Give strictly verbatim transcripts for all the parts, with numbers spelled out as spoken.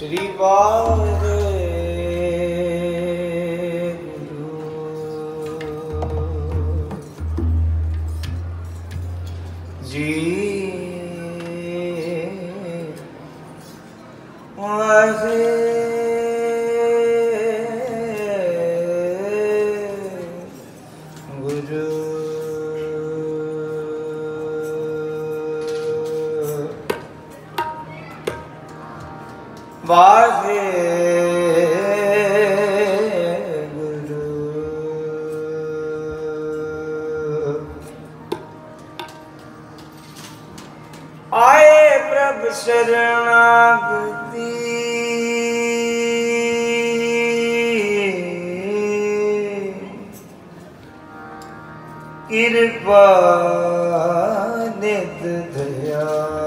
श्री वाहे जी वाहे गुरु वाहे गुरु आए प्रभु शरणागति कृपा निध दया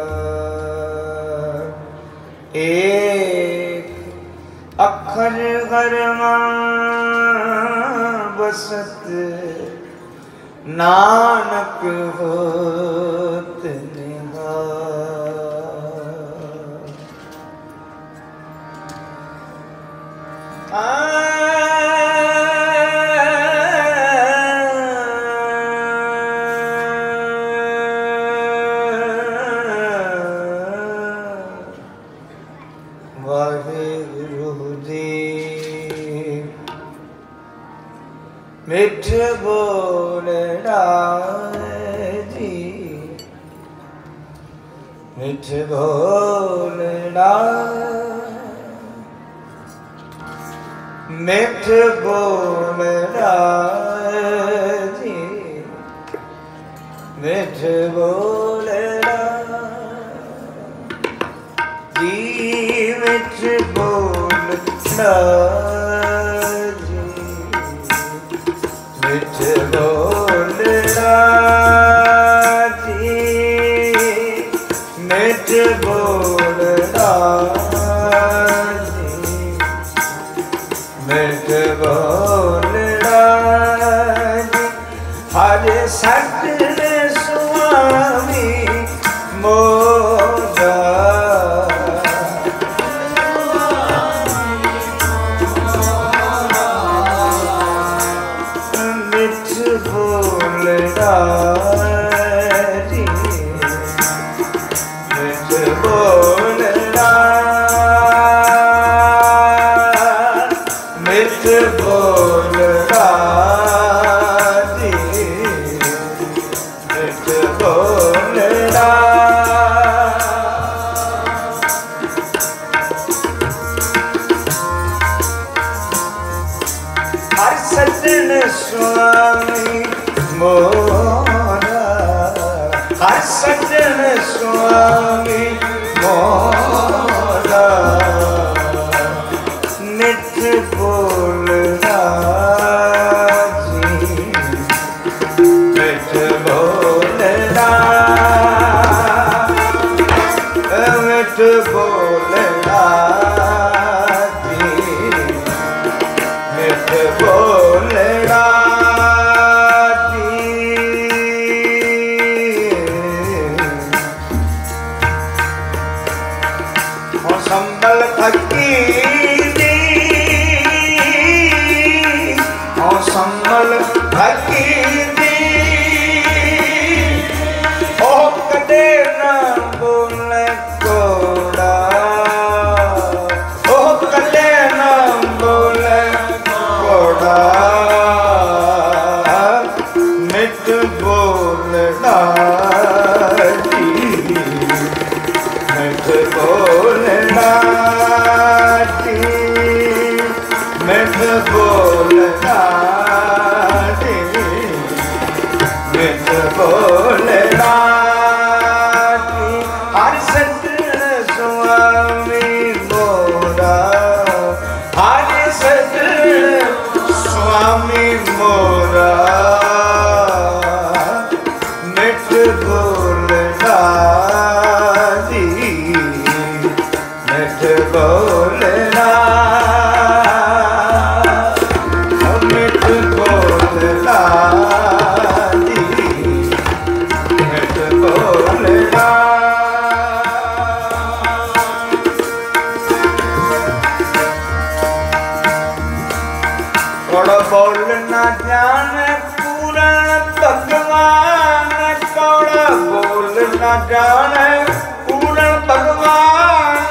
एक अखर घरमा बसत नानक होत मिठ बोलड़ा जी मिठ बोलड़ा मिठ बोलड़ा जी मिठ बोलड़ा जी मिठ बोलड़ा मिठ बोलड़ा जी मिठ बोलड़ा जी मिठ बोलड़ा जी हरे सजन स्वामी मोरा बोलड़ा जी मिठ बोलड़ा मिठ बोलड़ा जी मिठ बोलड़ा हर सजन स्वामी मोरा हर सजन स्वामी मोरा मिठ बोलड़ा जी मिठ बोलड़ा मिठ बोलड़ा जी मिठ बोलड़ा संबल फकीरी ओ संबल फकीरी ओ कदे ना बोले कोड़ा ओ कदे ना बोले कोड़ा मिठ बोलड़ा जी मिठ बोलड़ा जी मिठ बोलड़ा जी मिठ बोलड़ा जी हर सजन स्वामी मोरा हर सजन स्वामी मोरा मिठ बोलड़ा जी मिठ बोलड़ा मिठ बोलड़ा जी मिठ बोलड़ा जाने पूरण भगवान, कौड़ा बोल न जाने पूरण भगवान।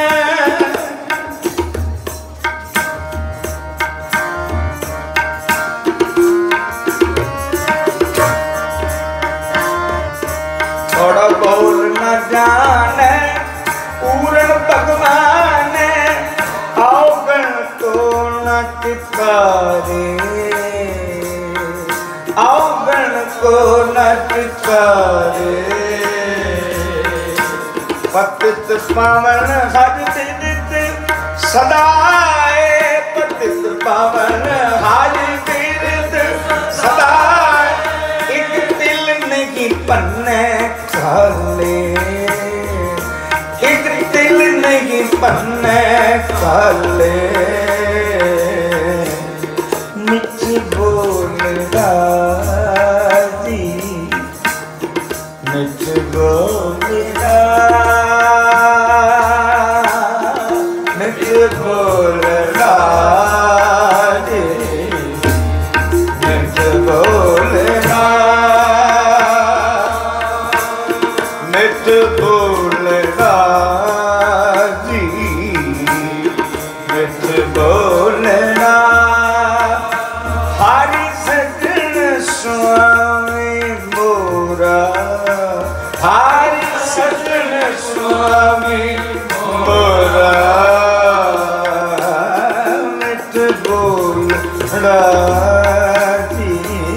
कौड़ा बोल न जाने पूरण भगवान, अवगण को न चित्कारे, अवगण को न चित्कारे। पतित पावन हर तीर्थ सदाए, पतित पावन हर तीर्थ सदाए। एक तिल नहीं पन्ने खाले, एक तिल नहीं पन्ने खाले। मिठ बोल राजी, मिठ बोल मिठ बोल राजी, मिठ बोल मिठ बोल राजी, मिठ बोलना। हरि सजन स्वामी मोरा, हरि सजन स्वामी मोरा। मिठ बोल राजी,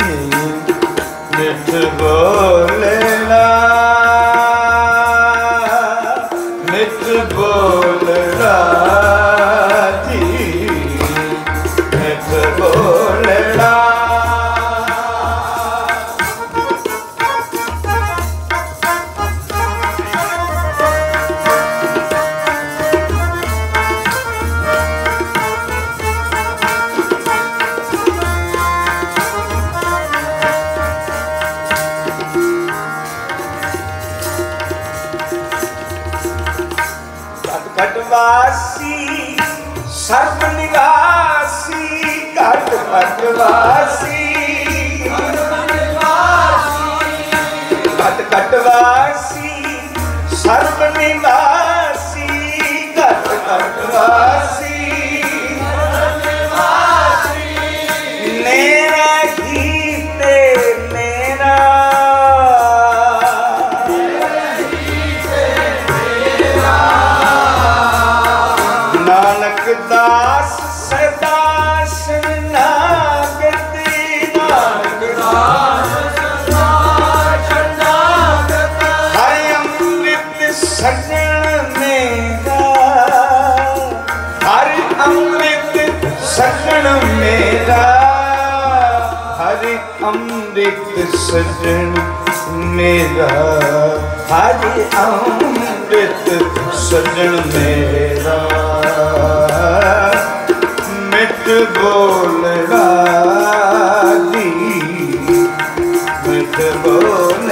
मिठ बोलना, मिठ बोल राजी, मिठ बोलना। घटवासी सर्व निवासी, घट घटवासी घट घटवासी सर्व निवासी, घट घटवासी। मेरा गीत मेरा, नानक दास सदा शरणागति, नानक दास सदा शरणागति। हरि अमृत सजन मेरा, हरि अमृत सजन मेरा, हरि अमृत सजन मेरा, हरि अमृत सजन मेरा। मिठ बोल राजी, मिठ बोल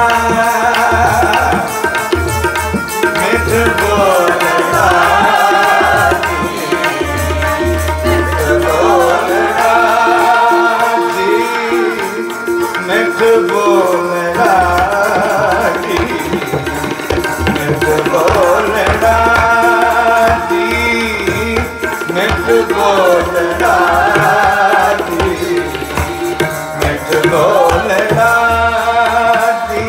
मिठ बोल राजी, मिठ बोल राजी, मिठ बोल राजी, मिठ बोल राजी, मिठ बोल राजी, मिठ बोल राजी।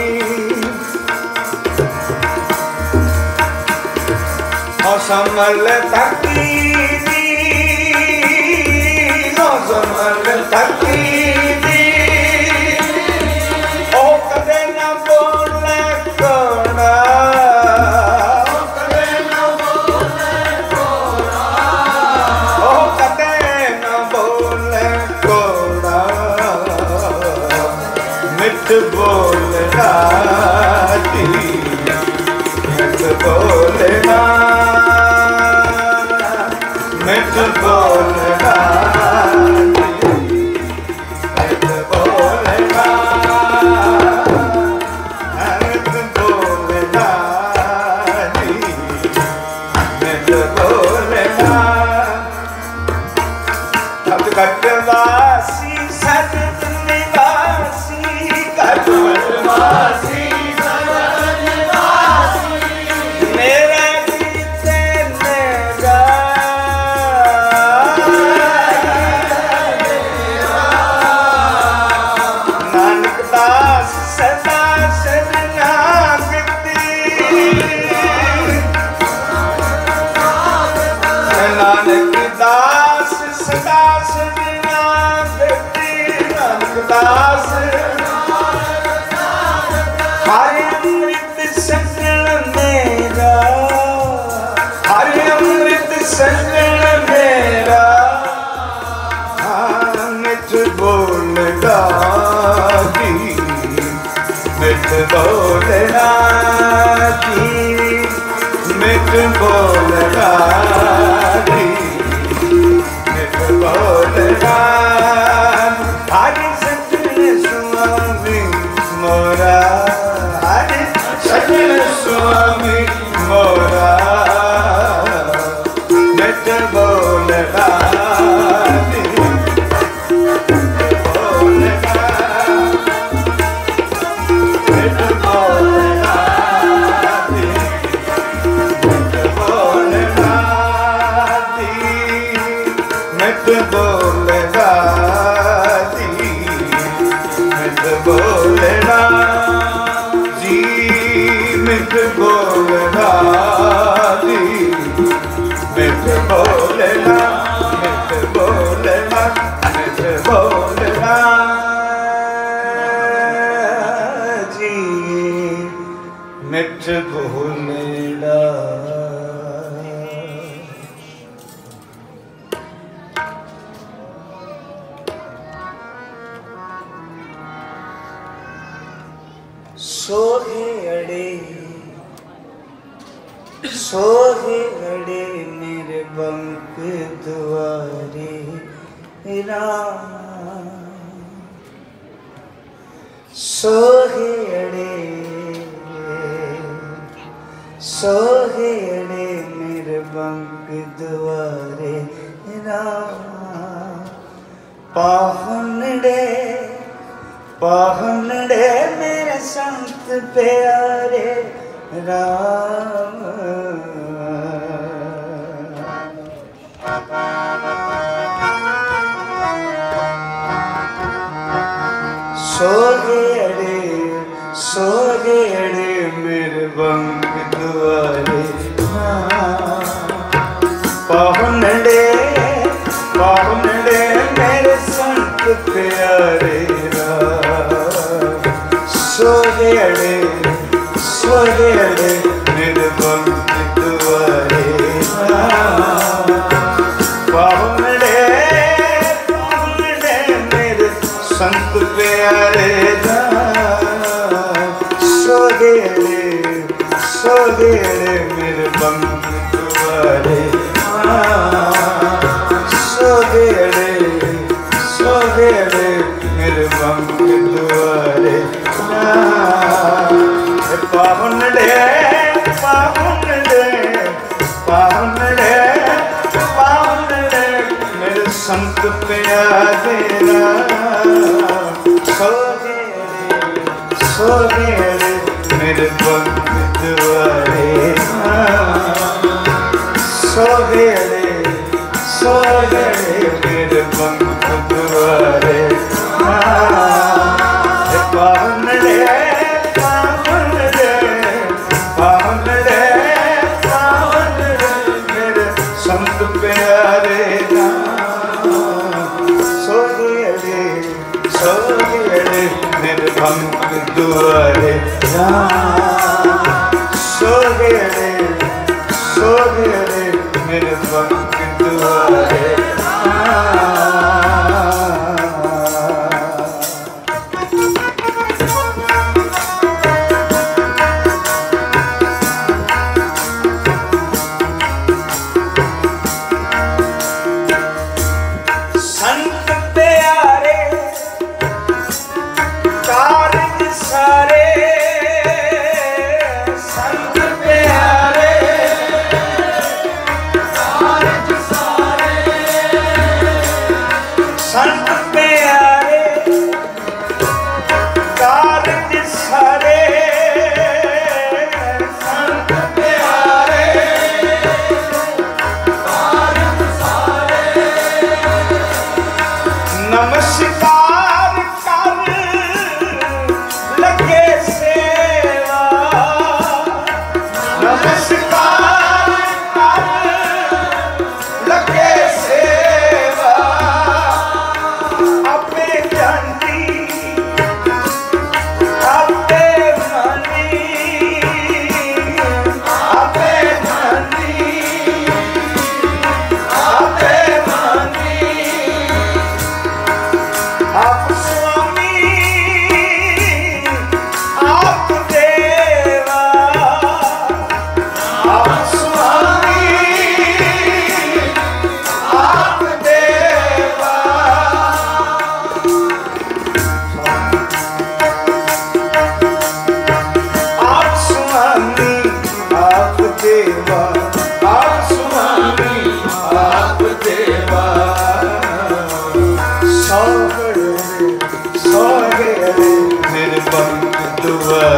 और संभल तकी दी, और संभल तकी दी, ओ कदे न बोले कोना, ओ कदे न बोले कोना, ओ कदे न बोले कोना। मिठ बोल राजी, मिठ बोलना, हरे अमृत सजन मेरा, हरे अमृत सजन मेरा, हाँ मिठ बोलना की, मिठ बोलना की, मिठ बोलना की, मिठ बोलना। हरे सजन स्वामी मोरा, हरे सजन स्वामी मोरा, मिठ बोलना की, मिठ बोलना, मिठ बोलना की, मिठ बोलना की, मिठ बोलना की, मिठ बोलना जी, मिठ बोलना जी, मिठ बोलना, मिठ बोलना, मिठ बोलना जी, मिठ बोलना। सोहे अड़े, सोहे अड़े मेरे बंक द्वारे राम, सोहे अड़े, सोहे अड़े मेरे बंक द्वारे राम, पाहुनड़े, पाहुनड़े मेरे संत प्यारे राम, सोहे अड़े, सोहे अड़े मेरे बंक द्वारे राम, पाहुनड़े, पाहुनड़े मेरे संत प्यारे राम, सोहे अड़े, सोहे अड़े मेरे बंक द्वारे राम, पाहुनड़े, पाहुनड़े मेरे संत प्यारे राम, सोहे अड़े, सोहे अड़े मेरे बंक द्वारे राम, सोहे अड़े, सोहे अड़े मेरे बंक द्वारे राम, पाहुनड़े, पाहुनड़े, पाहुनड़े, पाहुनड़े मेरे संत प्यारे राम, सोहे अड़े, सोहे अड़े मेरे बंक द्वारे राम, सोहे अड़े, सोहे अड़े मेरे बंक द्वारे राम, पाहुनड़े, पाहुनड़े, पाहुनड़े, पाहुनड़े मेरे संत प्यारे राम, सोहे अड़े, सोहे अड़े मेरे बंक द्वारे राम, सोहे अड़े, सोहे अड़े मेरे बंक द्वारे राम। संत प्यारे कारज सारे,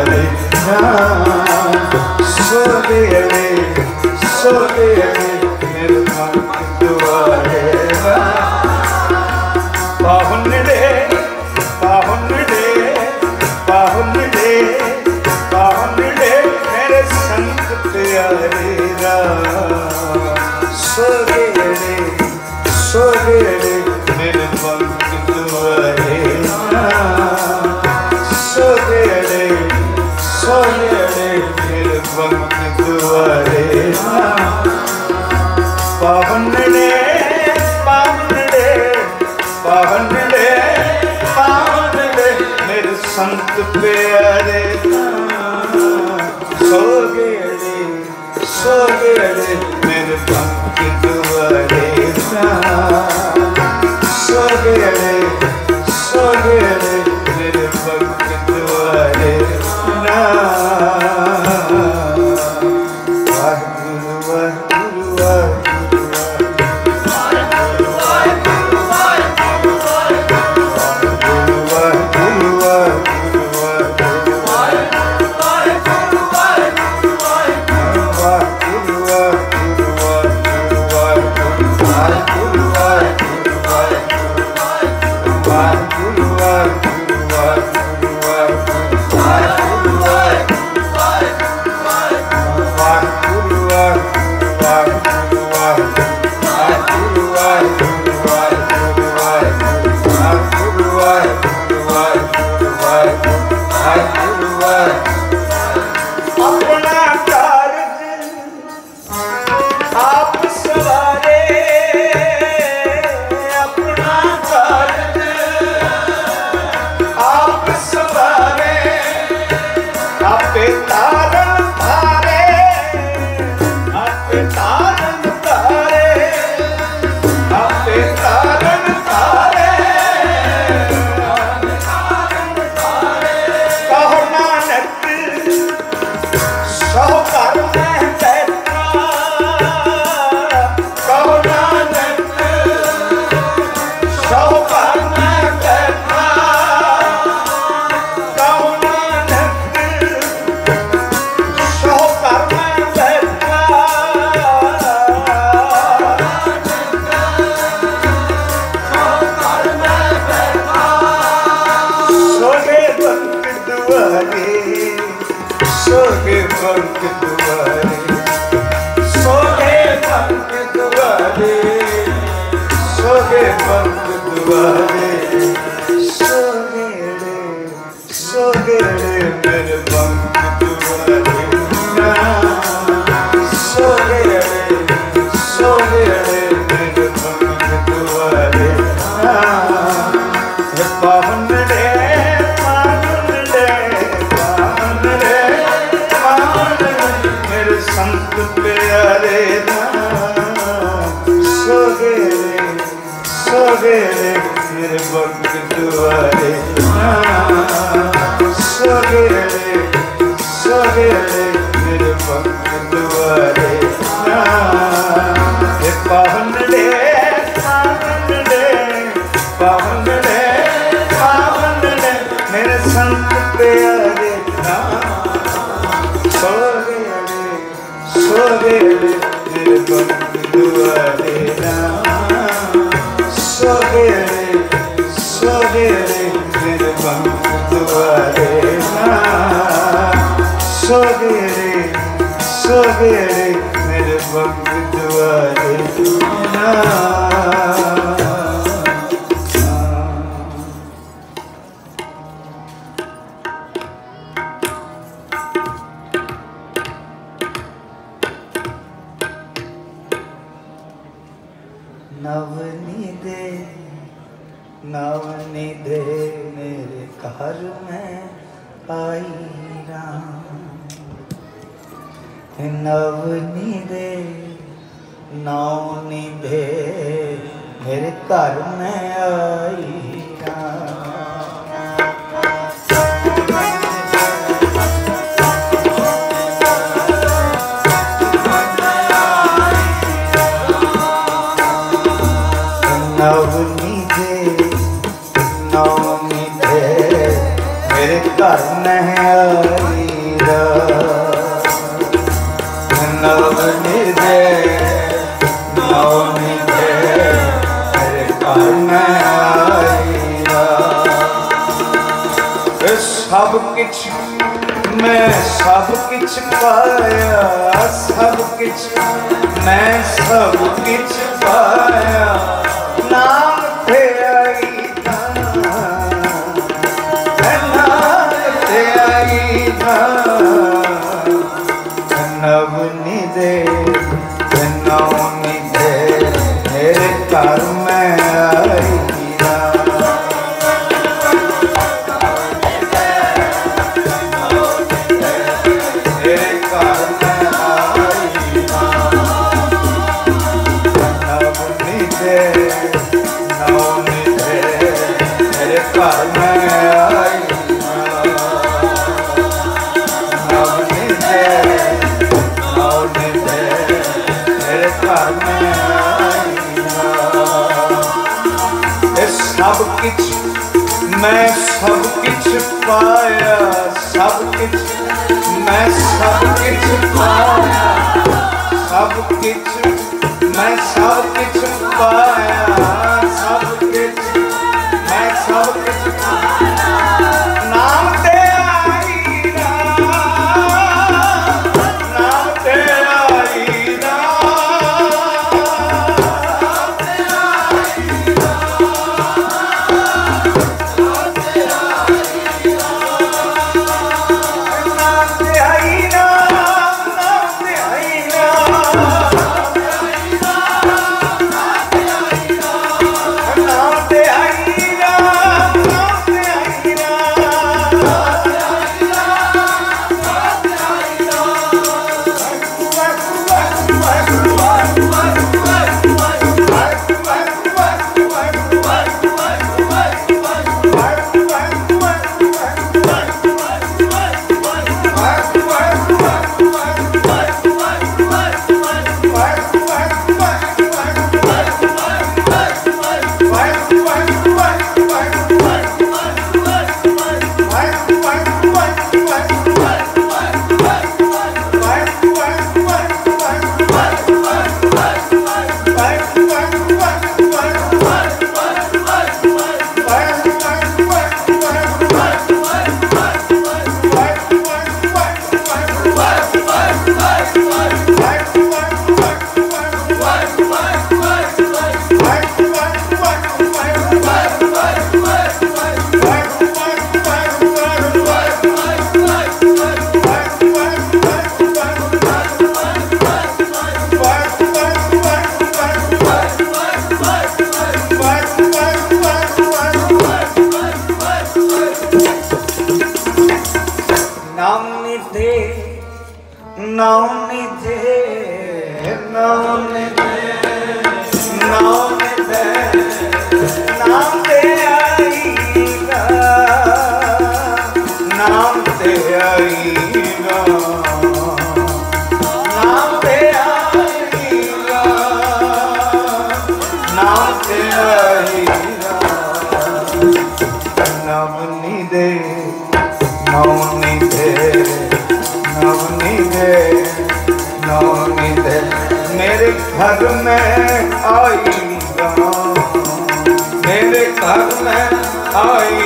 दुआरे सोगेड़े सोगेड़े मेरे मन के दुआरे पाहुन दे पाहुन दे पाहुन दे पाहुन दे मेरे संत प्यारे सोगेड़े सोगेड़े मेरे मन के दुआरे सोगेड़े सोगेड़े मेरे मन के दुआरे पावन दे पावन दे पावन दे पावन दे मेरे संत प्यारे सोगेड़े सोगेड़े मेरे मन के दुआरे सोगेड़े सोगेड़े मेरे मन के दुआरे वाहिगुरु वाहिगुरु नवनिधे नवनिधे मेरे घर में आई राम नवनिधे नवनिधे मेरे घर में आई नवनिधे नवनिधे मेरे घर में आई किछ मैं सब किछ पाया, सब किछ मैं सब किछ पाया, नाम ते आई नाम ते आई नवनी दे नवनी दे मेरे घर में आई सब किछ मैं सब किछ पाया, सब किछ मैं सब किछ पाया, सब किछ मैं सब किछ पाया, सब किछ मैं सब किछ पाया, नाम ते आई राम, नाम ते आई मेरे घर में आई राम, मेरे घर में आई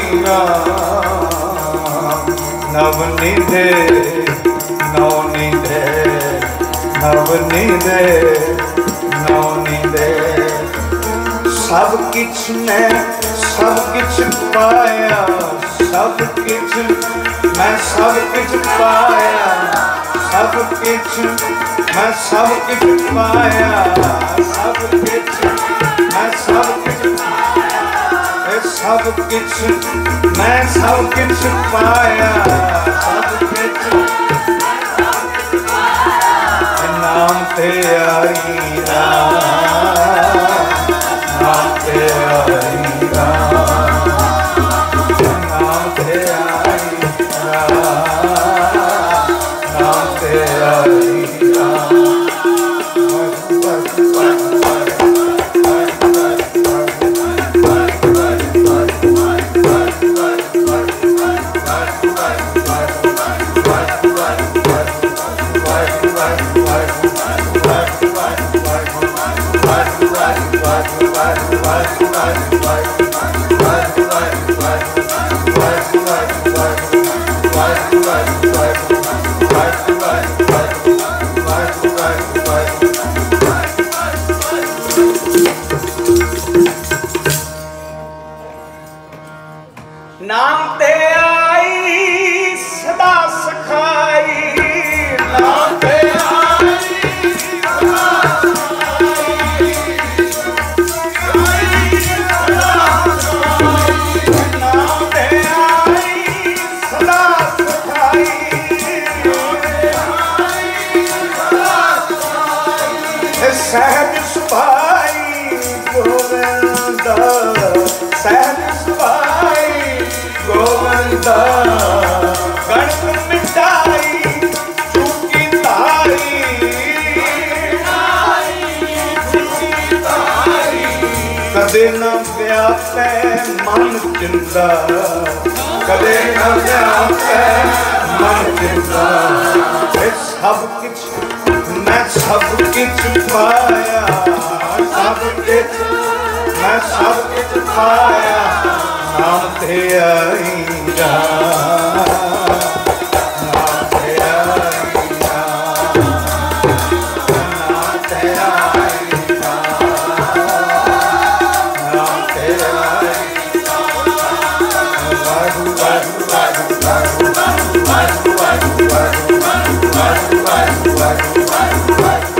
राम, नवनी दे नवनी दे नवनी दे नवनी दे सब किछ मैं सब किछ पाया, सब किछ मैं सब किछ पाया, सब किछ मैं सब किछ पाया, सब किछ मैं सब किछ पाया, सब किछ मैं सब किछ पाया, सब किछ नाम ते आई राम, नाम ते आई राम, नाम ते आई राम, नाम ते आई सहज सुभाई गोविंद सहज सुभाई गोविंद गणप मिटाई चूकी तारी कदे न व्यापै मन चिंता कदे न व्यापै मन चिंता सब किछ मैं सब किछ पाया सब किछ मैं सब किछ पाया नाम ते आई नाम ते आई नाम ते आई नाम ते आई वाहु वाहु वाहु वाहु वाहु वाहु वाहु वाहु वाहु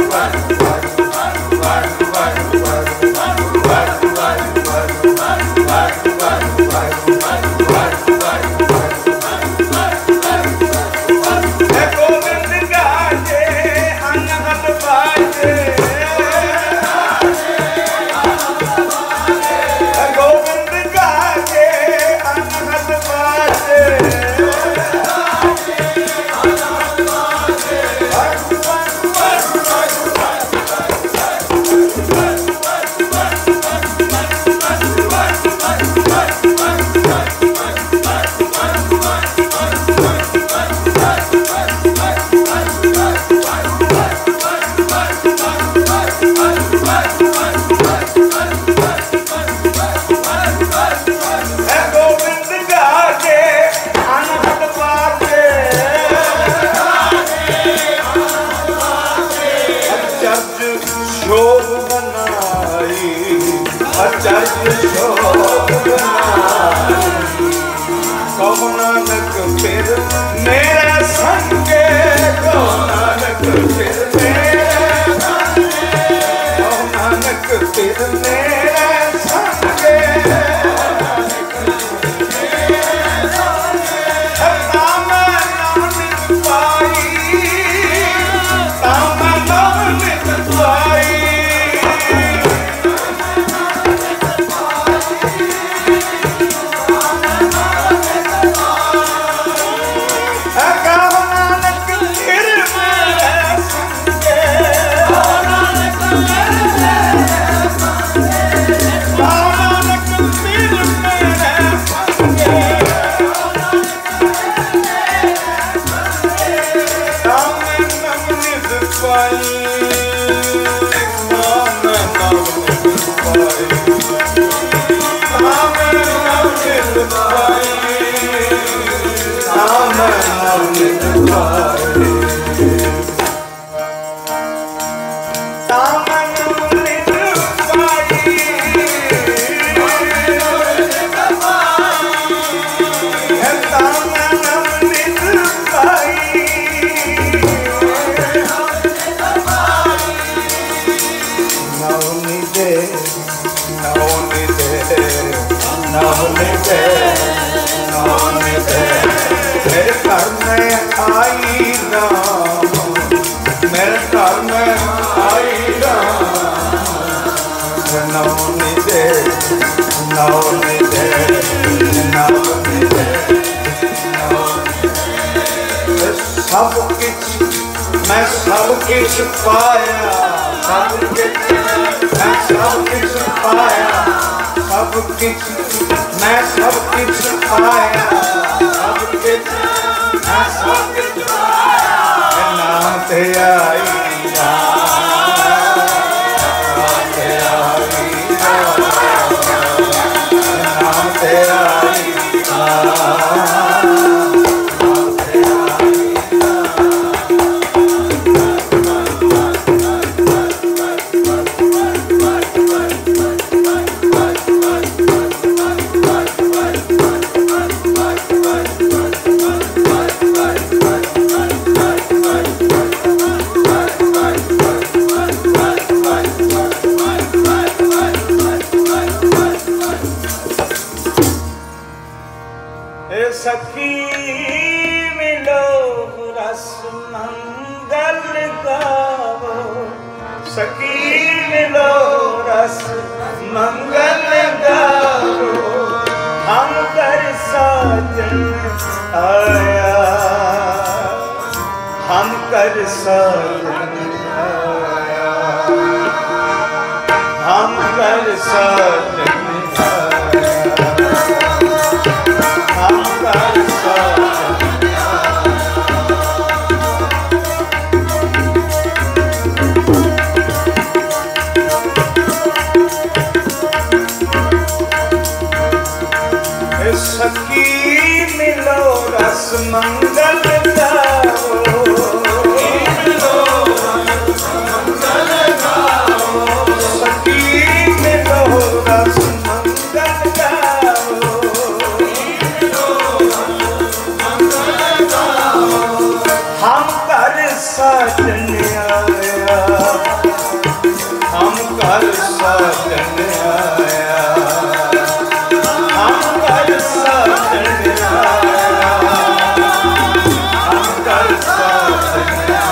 सब किछ मैं सब किछ पाया सब किछ मैं सब किछ पाया सब किछ मैं सब किछ पाया सब किछ मैं सब किछ पाया नाम ते आई नाम ते आई नाम ते आई सखी मिलो रस मंगल गावो सखी रस मंगल गाओ, हम कर साजन आया, हम कर साजन आया, हम कर साजन आया, हम कर साजन सखी मिलो रस मंगल गाओ, मिलो रस मंगल गाओ, सखी मिलो रस मंगल गाओ, मिलो रस मंगल गाओ, हम कर साजन आया, हम कर साजन आया, हम कर साजन आया, हम कर साजन आया।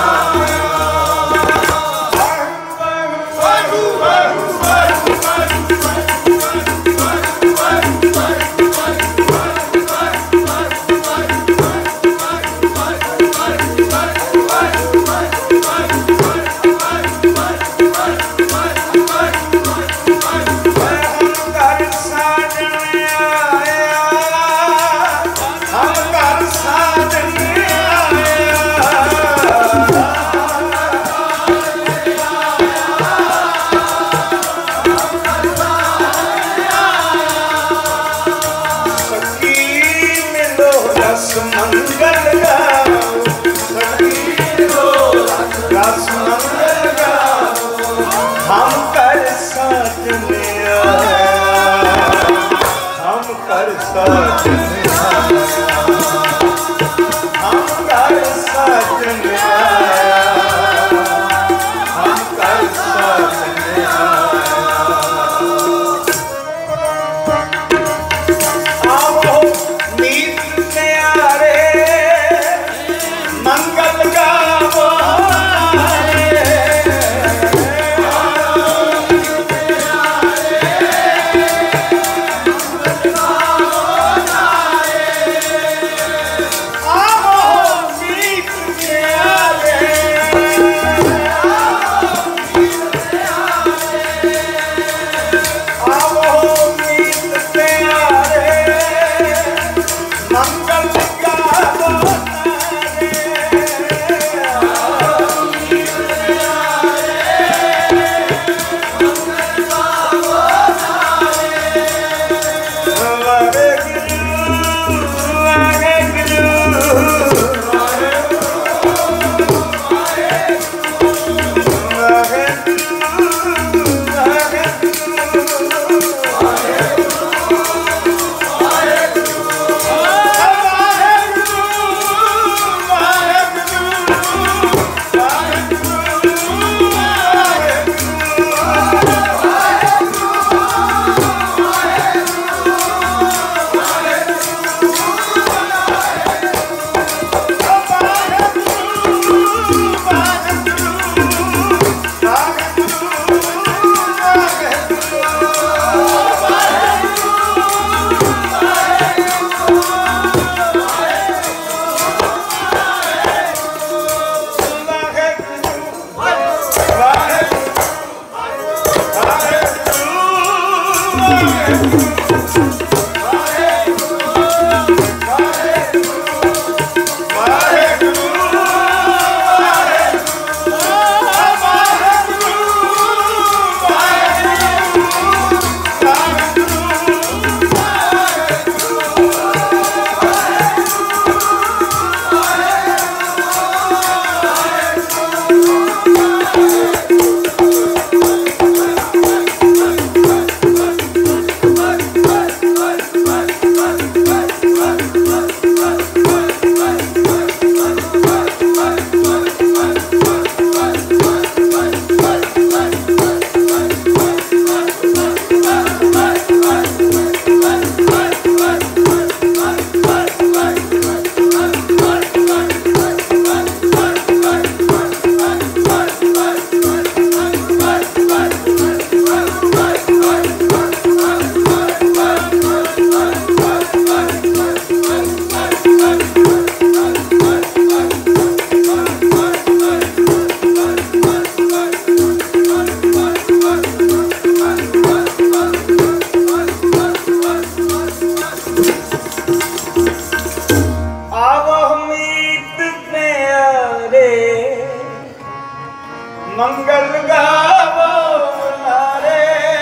मंगल गावो नारे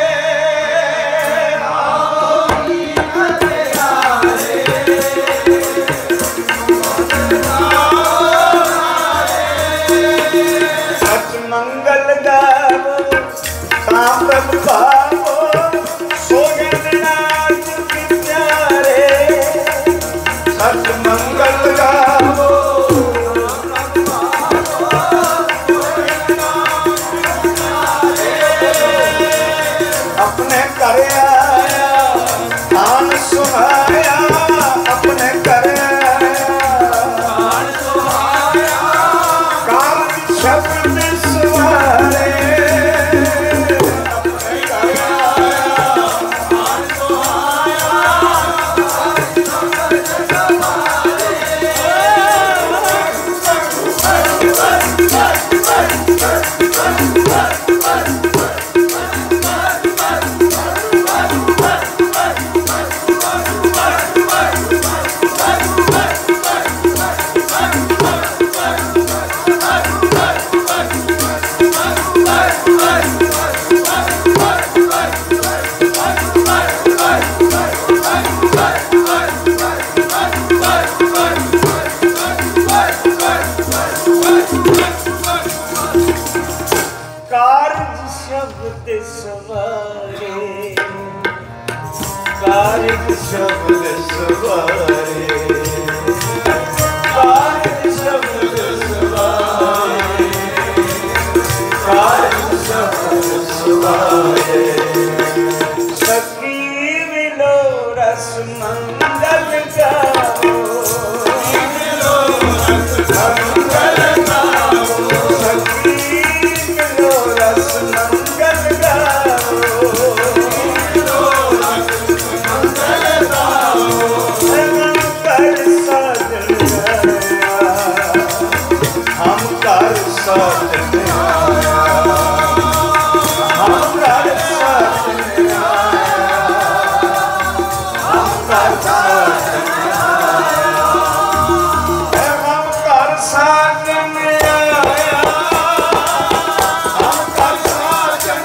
सच मंगल गावो सांप पावो सोगन नाच प्यारे सच मंगल गावो अपने घर आया आन सुहाया अपने घर आया आन सुहाया काल शब्द सुहारे अपने घर आया आन सुहाया कारज शब्द सवारे कारज शब्द सवारे कारज शब्द सवारे सखी मिलो रस मंगल गाओ मिलो रस मंगल गाओ सखी मिलो रस मंगल गाओ हम कर साजन आया हम कर साजन आया हम कर साजन आया हम कर साजन आया हम कर साजन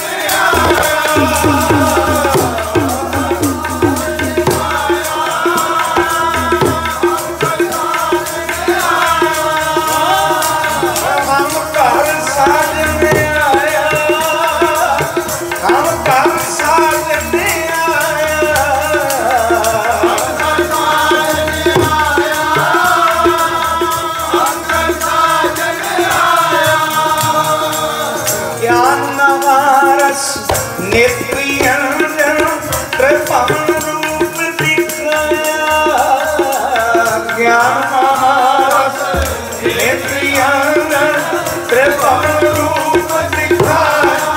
नेत्रियंजन कृपाण रूप दिखाया ज्ञान महारस नेत्रियंजन कृपाण रूप दिखाया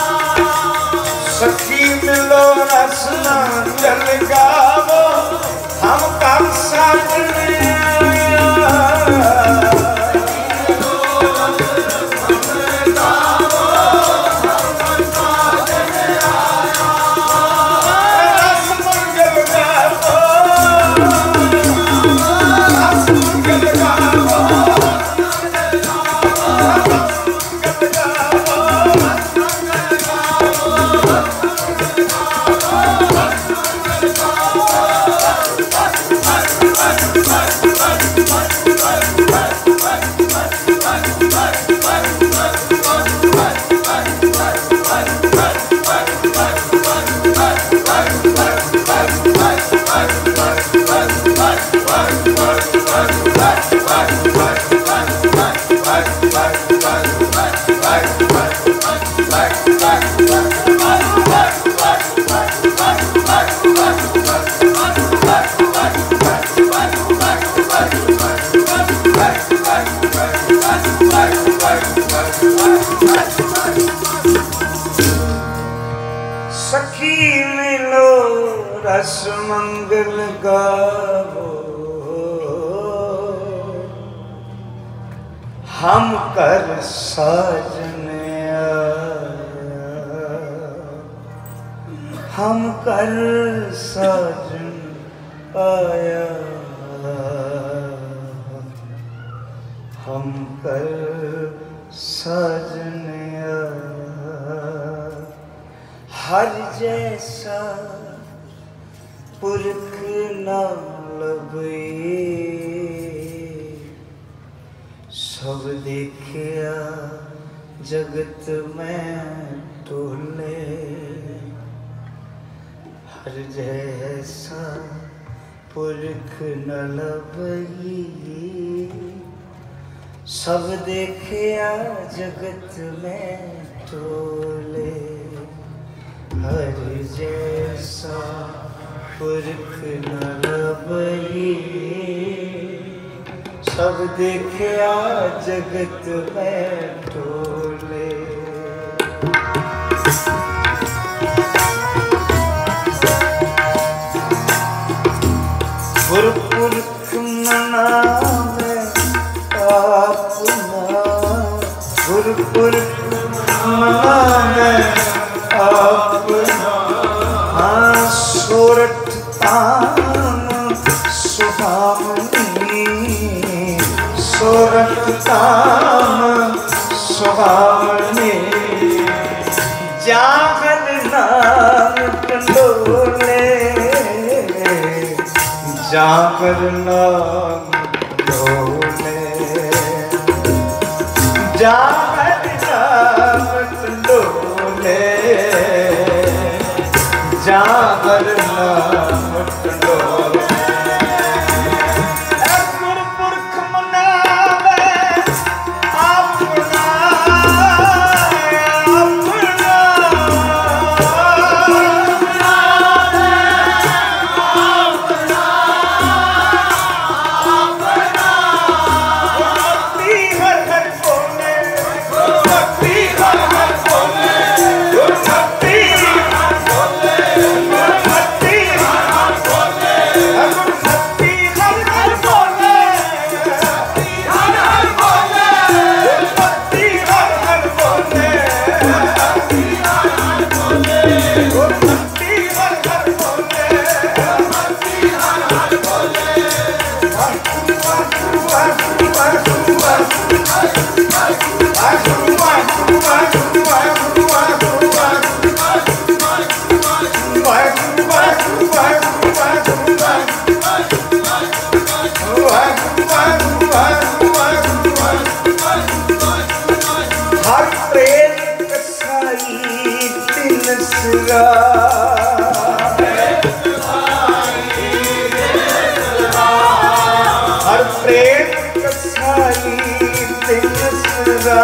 सखी मिलो रस जल गावो हम कर साजन आया सखी मिलो रस मंगल गावो हम कर साजन आया हम कर साजन आया हम कर साजन आया हर जैसा पुरख न लभे, सब देखिया जगत में टोले। हर जैसा पुरख न लभई, सब देखिया जगत में टोले। हर जैसा पुरख न लभई, सब देखिया जगत में टोले। गुरपुरख मनावे अपना, गुरपुरख मनावे अपना। हाँ सोरठ तान सुहावनी, सोरठ तान सुहावनी। जागर नाम टंडोले, जागर नाम टंडोले। जागर नाम टंडोले, जागर नाम टंडोले। गुरपुरख मनावे अपना, हर प्रेम कसाई तिनसरा, हर प्रेम कसाई तिनसरा।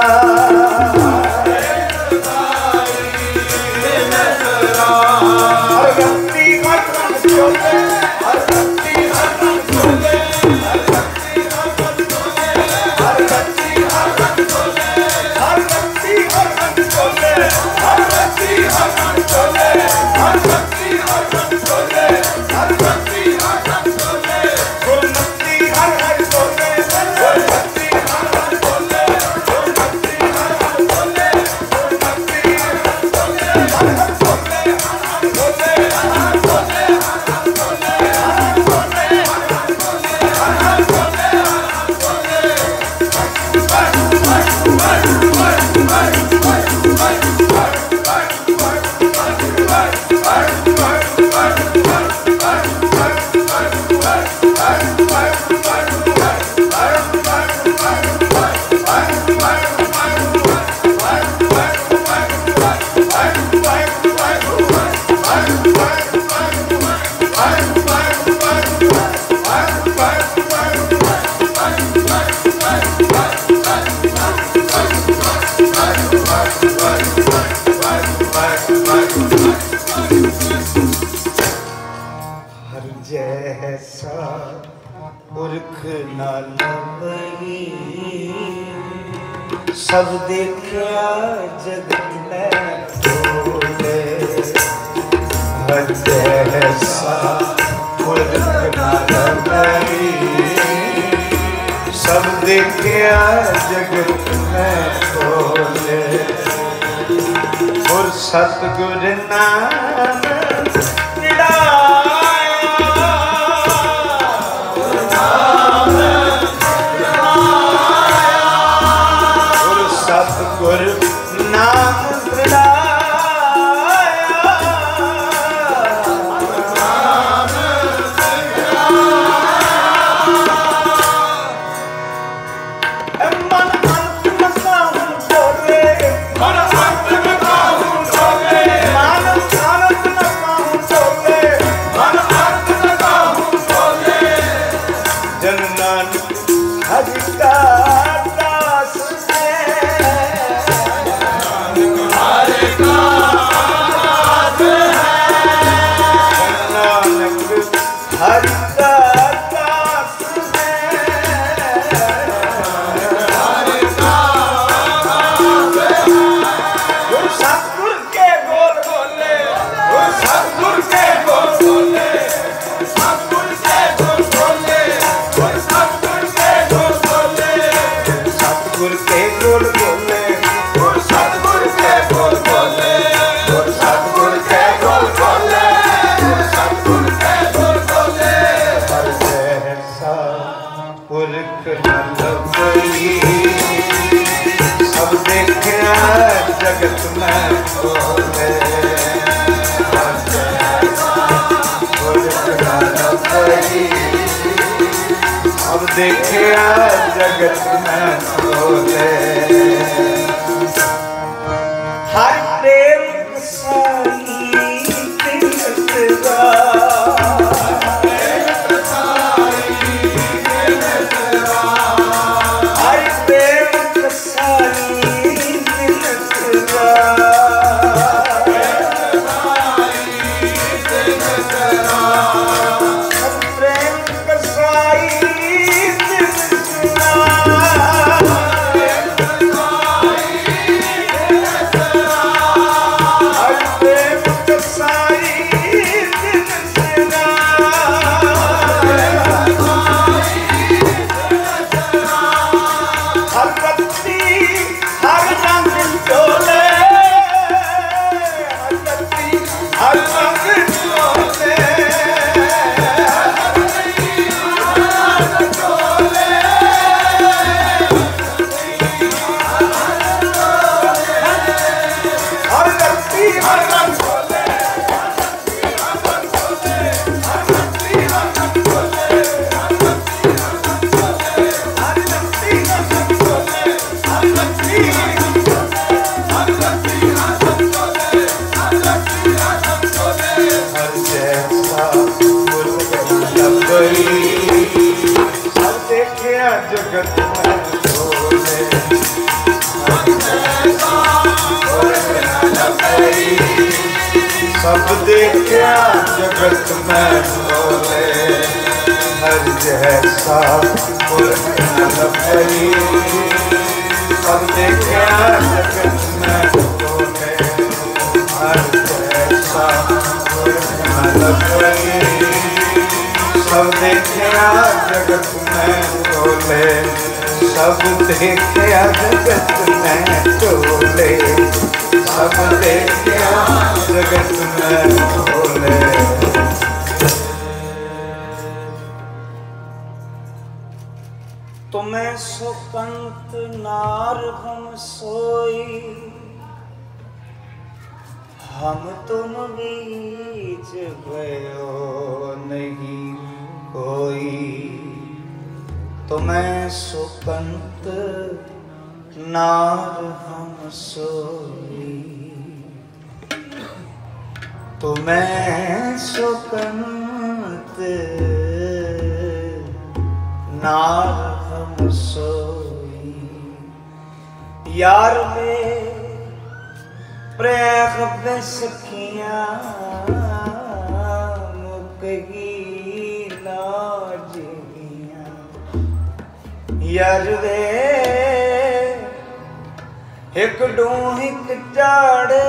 हर भक्ति हर रंग चोले, हर भक्ति हर रंग चोले, हर भक्ति हर रंग चोले, हर भक्ति हर रंग चोले, हर भक्ति हर रंग चोले, हर भक्ति हर रंग चोले, हर भक्ति हर रंग चोले, हर भक्ति हर रंग चोले। गुरमति हर हर चोले, गुरमति हर हर चोले, गुरमति हर हर चोले, गुरमति हर हर चोले, हर हर चोले, हर हर चोले, हर हर चोले, हर हर चोले, हर हर चोले, हर हर चोले, हर हर चोले, जैसा पुरख न लभई, सब देखिया जगत में टोले। हर जैसा पुरख न लभई, सब देखिया जगत में टोले। और सतगुर नाम सतगुर नाम बोल बोले गुर सतगुर के बोल बोले गुर सतगुर के बोल बोले गुर सतगुर के बोल बोले हर जैसा पुरख न लभई सब देखा जगत में बोले हर जैसा पुरख न लभई अब देखिया जगत में बोले हर प्रेम कसाई तिलकदा हर प्रेम कसाई तिलकदा सब देखा जगत में बोले हर जैसा पुरख न लभई सब देखा जगत में बोले हर जैसा पुरख न लभई सब देखा जगत में बोले सब देखा जगत में बोले सब देखा जगत में बोले तुम्हें सुकंत नार हम सोई हम तुम बीच भयो नहीं कोई तुम्हें सुकंत नार हम सोई तुम्हें सुकंत नार हम सोई यार में प्रेख में सखियां मुकगी लाजगियां यार वे एक डूह एक चाड़े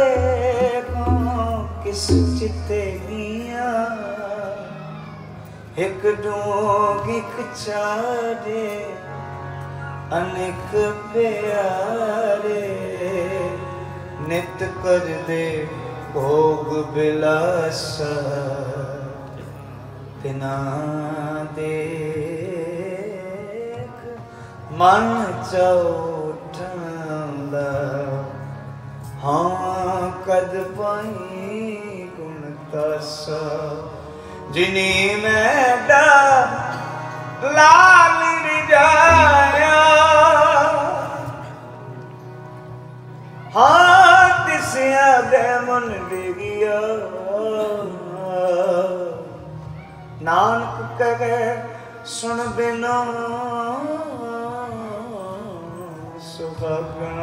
किस चिते मिया एक डूह एक चाड़े अनेक प्यारे नित कर दे भोग बिलासा तिना देख मन चौठंदा हाँ कद पाई गुण तसा जिनी में डा लाल रिजाया हाँ तिसिया दे मन डिगिया नानक कहे सुन बिना सुहागन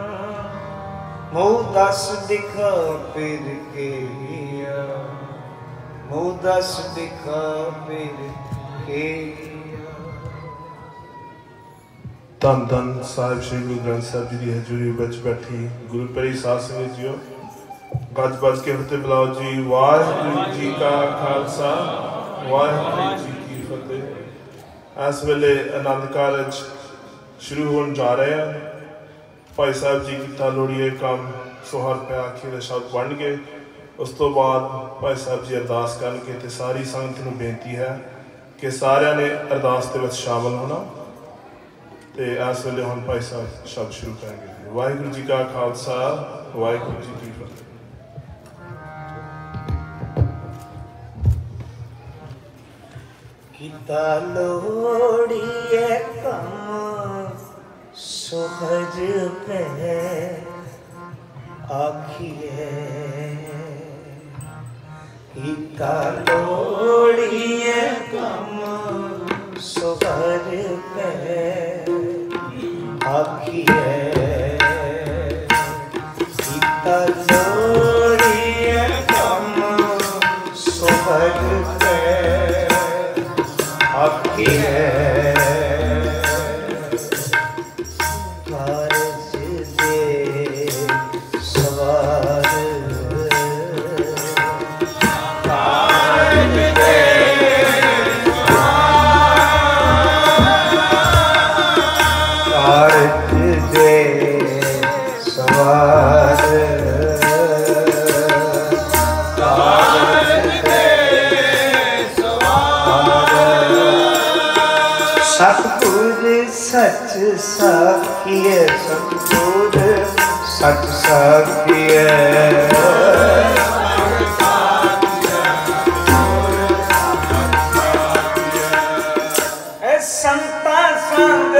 मुँह दस दिखा फिर के मुँह दस दिखा फिर के धन धन साहिब श्री गुरु ग्रंथ साहिब जी की हजूरी बच बैठी गुरु परी साध संगत जीओ गज बज के फतेह बुलाओ जी। वाहिगुरू जी का खालसा वाहिगुरू जी की फतेह। इस वेले आनंद कारज शुरू होने जा रहे हैं। भाई साहब जी किता लोड़िए काम सोहर पे आखिर शब्द बन गए। उस तो बाद भाई साहब जी अरदास करके ते सारी संगत नूं बेनती है कि सारिਆਂ ने अरदास के विच शामिल होना। तो इस वेले हुण भाई साहब शब्द शुरू करेंगे। वाहिगुरू जी का खालसा वाहिगुरू जी की फतेह। किता लोड़िए कम सोहज पे आखिए, किता लोड़िए कम सोहज पे आखिए, किता लोड़िए कम सोहज पे आखिए, कारज दे सवार, कारज दे कारज दे सवार, सतपुर सच साखिए, सतपुर सच साखिए, संता संग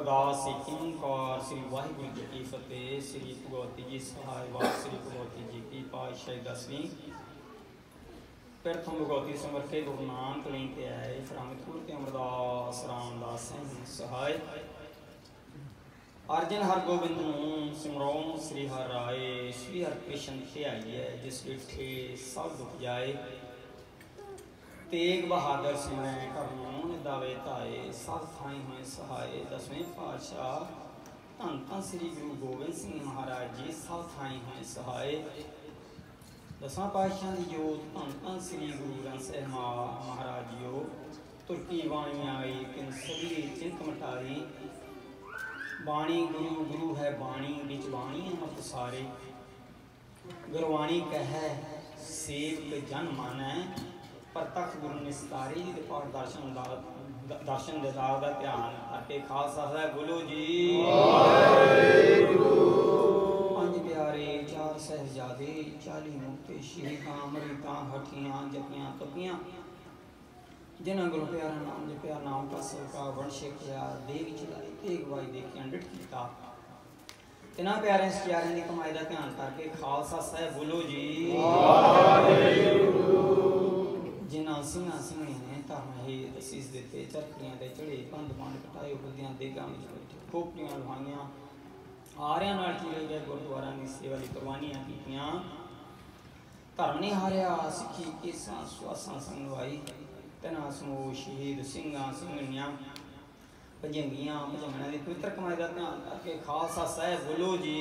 अरदास एक ओंकार श्री वाहिगुरू जी की फतेह। श्री भगवती जी सहाय वार श्री भगवती जी की पातशाही दसवीं। प्रथम भगवती सिमर के गुरु नानक लेते आए फ्रामितपुर के अमरदास रामदास सिंह सहाय। अर्जन हर गोबिंद नूं सिमरो श्री हर राय। श्री हर कृष्ण ध्याइए जिस डिठे सब दुख जाए। तेग बहादुर सिंह करमों दावे ताए सब थाई हुए सहाय। दसवें पातशाह धन धन श्री गुरु गोबिंद सिंह महाराज जी सब थाई हुए सहाय। दसवां पातशाह की जोत धन धन श्री गुरु ग्रंथ साहिब महाराज जीओ। तुर्की बाणी आई किन सभी चिंत मटाई। बाणी गुरु गुरु है बाणी बिच बाणी अमृत सारे। गुरबाणी कह सेवक जन मानै प्रतख गुरु निस्तारी। जी पाठ दर्शन दा दर्शन दिदार का ध्यान करके खालसा साहब बोलो जी। पंज प्यारे चार साहिबजादे चाली मुक्ते शहीदां अमृतां हठियां जपियां तपियां। जिन्हें गुरु प्यारा नाम जपिया नाम का सलका वण छेकिया देग चलाई तेग वाई देखिया डिठ कीता। इन्हां प्यारे सचारियां की कमाई का ध्यान करके खालसा साहब बोलो जी। जिन्हां सिंहां सिंहियां ने धर्म हेत असीस दिते चरखियां दे चढ़े पंध पंध कटाए बुद्धियां देगां विच बैठे खोपड़ियां लुहाइयां आरियां नाल चीरे गए गुरुद्वारा की सेवा लई कुर्बानियां कीतियां। धर्म नहीं हारिया सिक्खी केसां सुआसां संगवाई। तना समूह शहीद सिंघां सिंघणियां भजंगियां भजंगणा की पवित्र कमाई का ध्यान करके खालसा साहब बोलो जी।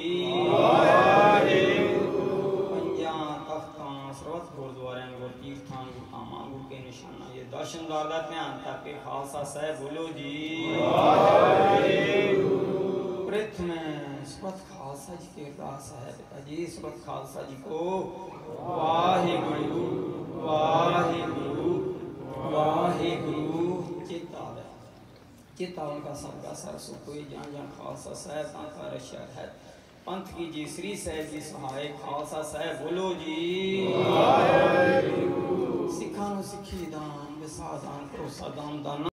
पंजां तख्तां सरबत गुरुद्वारियां गुरु तीर्थां गुरु धामां गुरु के निशाना ये दर्शनदार का ध्यान करके खालसा साहब बोलो जी। प्रथम सबत खालसा जी के अरदास है पिताजी सबत खालसा जी को वाहिगुरू वाहिगुरू वाहिगुरू। चेता चेता उनका सबका सरसो कोई जान जान खालसा साहब का रशा है। पंथ की जी श्री साहब जी सहाय खालसा साहब बोलो जी। सिखा सिखी दान विसा दान भरोसा दान दान